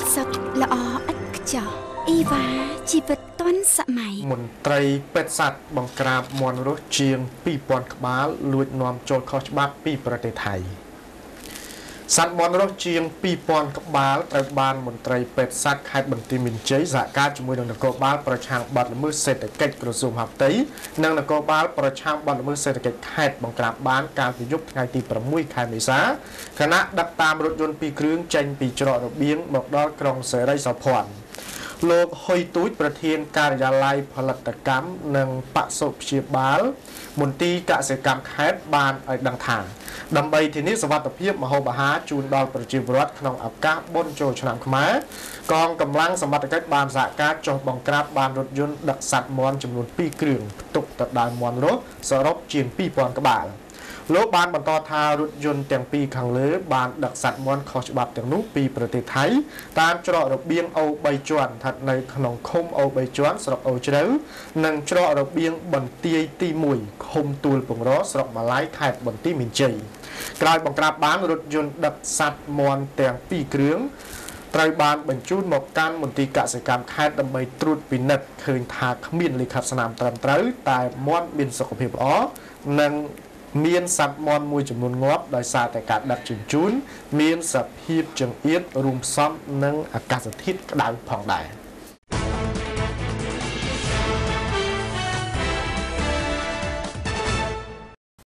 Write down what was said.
សុខល្អឥតខ្ចោះអ៊ីវ៉ាជីវិតទាន់សម័យមន្ត្រីពេទ្យសត្វបង្ក្រាបមន់រស់ជាង 2000 ក្បាលលួចនាំចូលខុសច្បាប់ពីប្រទេសថៃសត្វមន់រស់ជាង 2000 ក្បាលត្រូវបានមន្ត្រីពេទ្យសត្វខេត្តបន្ទាយមានជ័យសហការជាមួយនឹងនគរបាលប្រឆាំងបទល្មើសសេដ្ឋកិច្ចក្រសួងមហាផ្ទៃនិងនគរបាលប្រឆាំងបទល្មើសសេដ្ឋកិច្ចខេត្តបង្ក្រាបបានកាលពីយប់ថ្ងៃទី 6 ខែមេសាខណៈដឹកតាមរថយន្ត2គ្រឿងចេញពីច្រករបៀងមកដល់ក្រុងសេរីសោភ័ណ្ឌលោកហ៊ុយទូចប្រធានការិយាល័យផលិតកម្មនិងបសុព្យាបាលមន្ទីរកសិកម្មខេត្តបានឲ្យដឹងថាដើម្បីធានាសុវត្ថិភាពម្ហូបអាហារជូនដល់ប្រជាពលរដ្ឋក្នុងឱកាសបុណ្យចូលឆ្នាំខ្មែរកងកម្លាំងសមត្ថកិច្ចបានសហការចុះបង្ក្រាបបានរថយន្តដឹកសត្វមាន់ចំនួន2គ្រឿងផ្ទុកទៅដោយមាន់រស់សរុបជាង 2000 ក្បាលលោកបានបន្តថារថយន្តទាំងពីរខាងលើបានដឹកសត្វមាន់ខុសច្បាប់ទាំងនោះពីប្រទេសថៃតាមច្រករបៀងអូ3ជាន់ស្ថិតនៅក្នុងឃុំអូ3ជាន់ស្រុកអូជ្រៅនិងច្រករបៀងបន្ទាយទី1ឃុំទួលពងរស្រុកម៉ាឡៃខេត្តបន្ទាយមានជ័យក្រោយបង្ក្រាបបានរថយន្តដឹកសត្វមាន់ទាំងពីរគ្រឿងត្រូវបានបញ្ជូនមកកាន់មន្ទីរកសិកម្មខេត្តដើម្បីត្រួតពិនិត្យឃើញថាគ្មានលិខិតស្នាមត្រឹមត្រូវតែមាន់មានសុខភាពល្អនិងមានសត្វមាន់មួយចំនួនងាប់ដោយសារតែការដឹកជញ្ជូនមានសភាពចង្អៀតរួមផ្សំនឹងអាកាសធាតុក្តៅផងដែរ